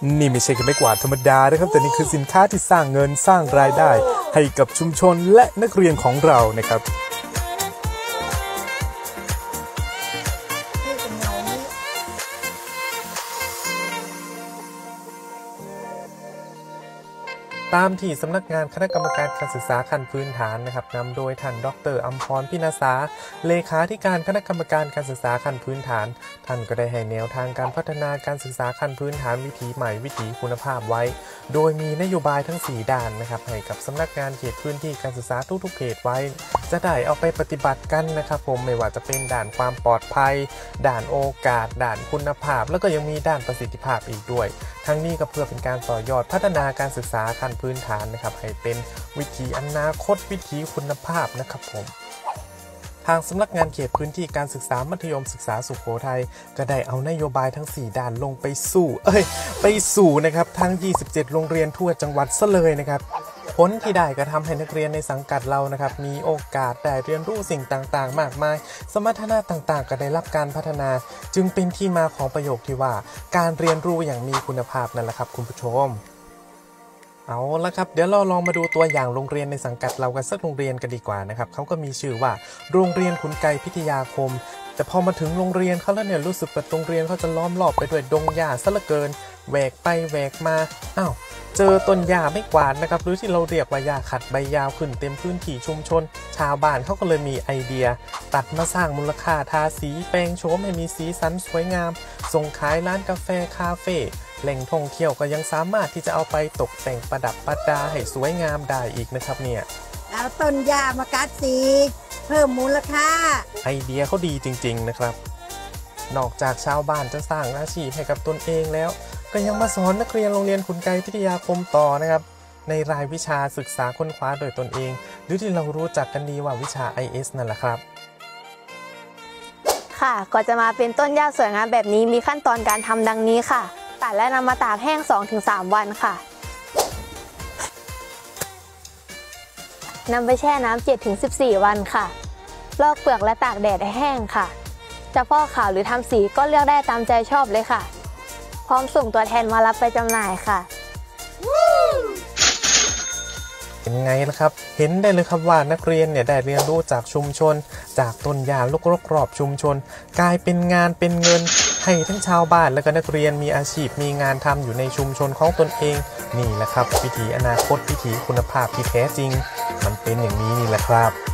นี่ไม่ใช่แค่ไม้กวาดธรรมดานะครับแต่นี่คือสินค้าที่สร้างเงินสร้างรายได้ให้กับชุมชนและนักเรียนของเรานะครับตามที่สำนักงานคณะกรรมการการศึกษาขั้นพื้นฐานนะครับนำโดยท่านดร.อัมพร พินาศาเลขาธิการคณะกรรมการการศึกษาขั้นพื้นฐานท่านก็ได้ให้แนวทางการพัฒนาการศึกษาขั้นพื้นฐานวิถีใหม่วิถีคุณภาพไว้โดยมีนโยบายทั้ง4ด้านนะครับให้กับสำนักงานเขตพื้นที่การศึกษาทุกๆเขตไว้จะได้เอาไปปฏิบัติกันนะครับผมไม่ว่าจะเป็นด่านความปลอดภัยด่านโอกาสด่านคุณภาพแล้วก็ยังมีด้านประสิทธิภาพอีกด้วยทั้งนี้ก็เพื่อเป็นการต่อยอดพัฒนาการศึกษาขั้นพื้นฐานนะครับให้เป็นวิถีอนาคตวิถีคุณภาพนะครับผมทางสำนักงานเขตพื้นที่การศึกษามัธยมศึกษาสุโขทัยก็ได้เอานโยบายทั้ง4ด้านลงไปสู่นะครับทั้ง27โรงเรียนทั่วจังหวัดซะเลยนะครับผลที่ได้ก็ทำให้นักเรียนในสังกัดเรานะครับมีโอกาสได้เรียนรู้สิ่งต่างๆมากมายสมรรถนะต่างๆก็ได้รับการพัฒนาจึงเป็นที่มาของประโยคที่ว่าการเรียนรู้อย่างมีคุณภาพนั่นแหละครับคุณผู้ชมเอาละครับเดี๋ยวเราลองมาดูตัวอย่างโรงเรียนในสังกัดเรากันสักโรงเรียนกันดีกว่านะครับเขาก็มีชื่อว่าโรงเรียนขุนไกรพิทยาคมแต่พอมาถึงโรงเรียนเขาแล้วเนี่ยรู้สึกว่าโรงเรียนเขาจะล้อมรอบไปด้วยดงหญ้าซะเหลือเกินแหวกไปแหวกมาเจอต้นหญ้าไม่กวาดนะครับหรือที่เราเรียกว่าหญ้าขัดใบยาวขึ้นเต็มพื้นที่ชุมชนชาวบ้านเขาก็เลยมีไอเดียตัดมาสร้างมูลค่าทาสีแปลงโฉมให้มีสีสันสวยงามส่งขายร้านกาแฟคาเฟ่แหล่งท่องเที่ยวก็ยังสามารถที่จะเอาไปตกแต่งประดับประดาให้สวยงามได้อีกนะครับเนี่ยเอาต้นหญ้ามากัดสีเพิ่มมูลค่าไอเดียเขาดีจริงๆนะครับนอกจากชาวบ้านจะสร้างอาชีพให้กับตนเองแล้วก็ยังมาสอนนักเรียนโรงเรียนขุนไกรพิทยาคมต่อนะครับในรายวิชาศึกษาค้นคว้าโดยตนเองหรือที่เรารู้จักกันดีว่าวิชา IS นั่นแหละครับค่ะก่อนจะมาเป็นต้นหญ้าสวยงามแบบนี้มีขั้นตอนการทำดังนี้ค่ะตัดและนำมาตากแห้ง 2-3 วันค่ะนำไปแช่น้ำ 7-14 วันค่ะลอกเปลือกและตากแดดให้แห้งค่ะจะฟอกขาวหรือทำสีก็เลือกได้ตามใจชอบเลยค่ะพร้อมส่งตัวแทนมารับไปจำหน่ายค่ะเป็นไงล่ะครับเห็นได้เลยครับว่านักเรียนเนี่ยได้เรียนรู้จากชุมชนจากต้นหญ้ารอบชุมชนกลายเป็นงานเป็นเงินให้ทั้งชาวบ้านและก็นักเรียนมีอาชีพมีงานทำอยู่ในชุมชนของตนเองนี่แหละครับวิถีอนาคตวิถีคุณภาพที่แท้จริงมันเป็นอย่างนี้นี่แหละครับ